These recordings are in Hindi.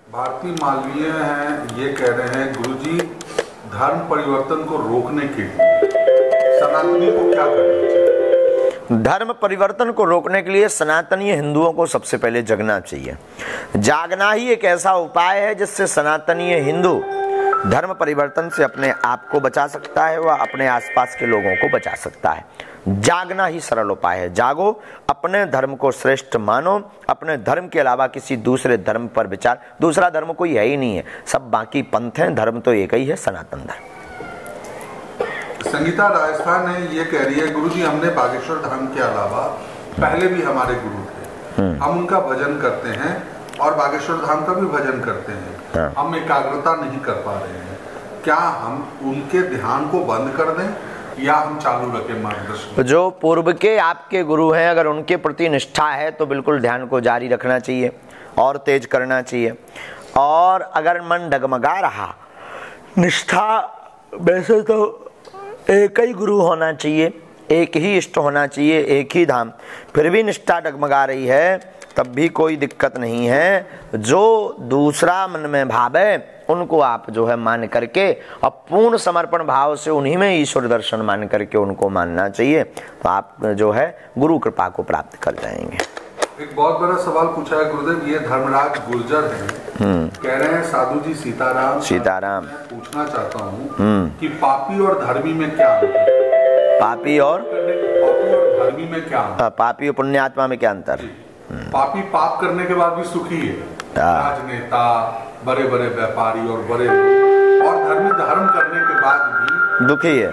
भारती मालवीय हैं, ये कह रहे हैं गुरुजी धर्म परिवर्तन को रोकने के लिए सनातनी को क्या करना चाहिए? धर्म परिवर्तन को रोकने के लिए सनातनी हिंदुओं को सबसे पहले जगना चाहिए। जागना ही एक ऐसा उपाय है जिससे सनातनी हिंदू धर्म परिवर्तन से अपने आप को बचा सकता है, वह अपने आसपास के लोगों को बचा सकता है। जागना ही सरल उपाय है। जागो, अपने धर्म को श्रेष्ठ मानो, अपने धर्म के अलावा किसी दूसरे धर्म पर विचार, दूसरा धर्म कोई है ही नहीं है, सब बाकी पंथ हैं, धर्म तो एक ही है, सनातन धर्म। संगीता राजस्थान है, ये कह रही है गुरुजी हमने बागेश्वर धाम के अलावा पहले भी हमारे गुरु थे, हम उनका भजन करते हैं और बागेश्वर धाम का भी भजन करते हैं, हम एकाग्रता नहीं कर पा रहे हैं, क्या हम उनके ध्यान को बंद कर दें या हम चालू रखें मार्गदर्शन? जो पूर्व के आपके गुरु हैं, अगर उनके प्रति निष्ठा है तो बिल्कुल ध्यान को जारी रखना चाहिए और तेज करना चाहिए। और अगर मन डगमगा रहा, निष्ठा वैसे तो एक ही गुरु होना चाहिए, एक ही इष्ट होना चाहिए, एक ही धाम, फिर भी निष्ठा डगमगा रही है तब भी कोई दिक्कत नहीं है। जो दूसरा मन में भाव है उनको आप जो है मान करके और पूर्ण समर्पण भाव से उन्हीं में ईश्वर दर्शन मान करके उनको मानना चाहिए, तो आप जो है गुरु कृपा को प्राप्त कर जाएंगे। एक बहुत बड़ा सवाल पूछा है गुरुदेव, ये धर्मराज गुर्जर हैं, कह रहे हैं साधु जी सीताराम सीताराम पूछना चाहता हूँ कि पापी और धर्मी में क्या अंतर? पापी और धर्मी में क्या अंतर? पापी और पुण्यात्मा में क्या अंतर? पापी पाप करने के बाद भी सुखी है, राजनेता, बड़े बड़े व्यापारी और बड़े लोग, और धर्मी धर्म करने के बाद भी दुखी है।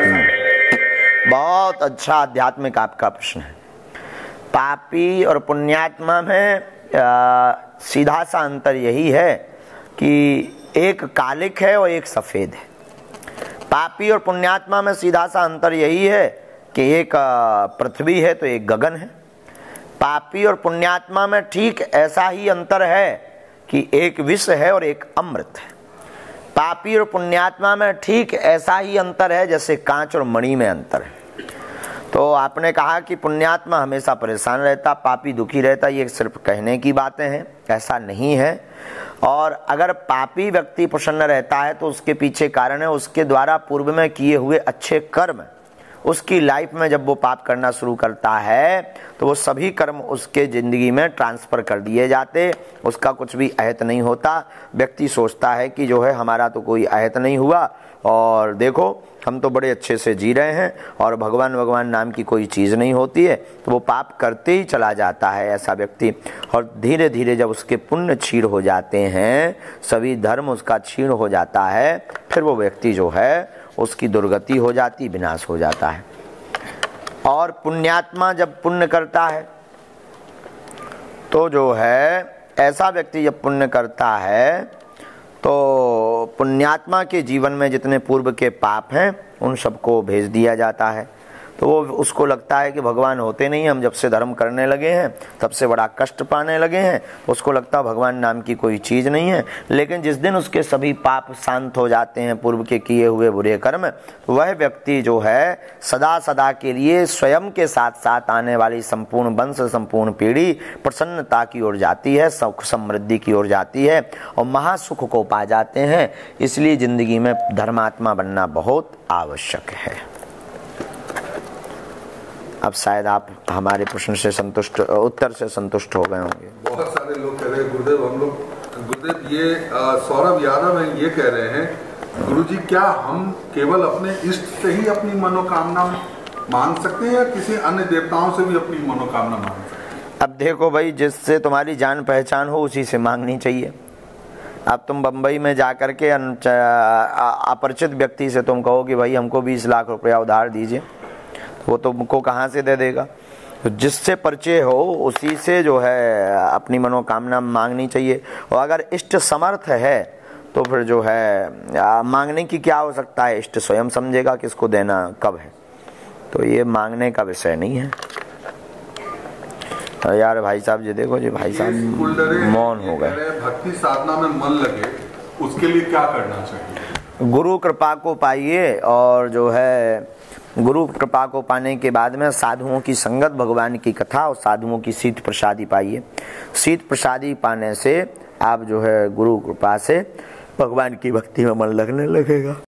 बहुत अच्छा आध्यात्मिक आपका प्रश्न है। पापी और पुण्यात्मा में सीधा सा अंतर यही है कि एक कालिक है और एक सफेद है। पापी और पुण्यात्मा में सीधा सा अंतर यही है कि एक पृथ्वी है तो एक गगन है। पापी और पुण्यात्मा में ठीक ऐसा ही अंतर है कि एक विष है और एक अमृत है। पापी और पुण्यात्मा में ठीक ऐसा ही अंतर है जैसे कांच और मणि में अंतर है। तो आपने कहा कि पुण्यात्मा हमेशा परेशान रहता, पापी दुखी रहता, ये सिर्फ कहने की बातें हैं, ऐसा नहीं है। और अगर पापी व्यक्ति प्रसन्न रहता है तो उसके पीछे कारण है उसके द्वारा पूर्व में किए हुए अच्छे कर्म। उसकी लाइफ में जब वो पाप करना शुरू करता है तो वो सभी कर्म उसके ज़िंदगी में ट्रांसफ़र कर दिए जाते, उसका कुछ भी अहित नहीं होता। व्यक्ति सोचता है कि जो है हमारा तो कोई अहित नहीं हुआ और देखो हम तो बड़े अच्छे से जी रहे हैं और भगवान नाम की कोई चीज़ नहीं होती है, तो वो पाप करते ही चला जाता है ऐसा व्यक्ति। और धीरे धीरे जब उसके पुण्य क्षीण हो जाते हैं, सभी धर्म उसका क्षीण हो जाता है, फिर वो व्यक्ति जो है उसकी दुर्गति हो जाती, विनाश हो जाता है। और पुण्यात्मा जब पुण्य करता है तो जो है ऐसा व्यक्ति जब पुण्य करता है तो पुण्यात्मा के जीवन में जितने पूर्व के पाप हैं उन सबको भेज दिया जाता है। तो वो उसको लगता है कि भगवान होते नहीं, हम जब से धर्म करने लगे हैं तब से बड़ा कष्ट पाने लगे हैं, उसको लगता है भगवान नाम की कोई चीज़ नहीं है। लेकिन जिस दिन उसके सभी पाप शांत हो जाते हैं, पूर्व के किए हुए बुरे कर्म, तो वह व्यक्ति जो है सदा सदा के लिए स्वयं के साथ साथ आने वाली संपूर्ण वंश, संपूर्ण पीढ़ी प्रसन्नता की ओर जाती है, सुख समृद्धि की ओर जाती है और महासुख को पा जाते हैं। इसलिए जिंदगी में धर्मात्मा बनना बहुत आवश्यक है। अब शायद आप हमारे प्रश्न से संतुष्ट, उत्तर से संतुष्ट हो गए होंगे। बहुत सारे लोग कह रहे हैं गुरुदेव ये सौरभ यादव हैं, ये कह रहे हैं गुरुजी क्या हम केवल अपने इष्ट से ही अपनी मनोकामना मांग सकते हैं या किसी अन्य देवताओं से भी अपनी मनोकामना मांग सकते हैं? अब देखो भाई, जिससे तुम्हारी जान पहचान हो उसी से मांगनी चाहिए। अब तुम बम्बई में जा कर के अपरिचित व्यक्ति से तुम कहो कि भाई हमको 20 लाख रुपया उधार दीजिए, वो तुमको कहाँ से दे देगा? तो जिससे परिचय हो उसी से जो है अपनी मनोकामना मांगनी चाहिए। और अगर इष्ट समर्थ है तो फिर जो है मांगने की क्या हो सकता है, इष्ट स्वयं समझेगा किसको देना कब है, तो ये मांगने का विषय नहीं है। तो यार भाई साहब जी देखो जी, भाई साहब मौन हो गए। भक्ति साधना में मन लगे उसके लिए क्या करना चाहिए? गुरु कृपा को पाइए और जो है गुरु कृपा को पाने के बाद में साधुओं की संगत, भगवान की कथा और साधुओं की शीत प्रसादी पाइए। शीत प्रसादी पाने से आप जो है गुरु कृपा से भगवान की भक्ति में मन लगने लगेगा।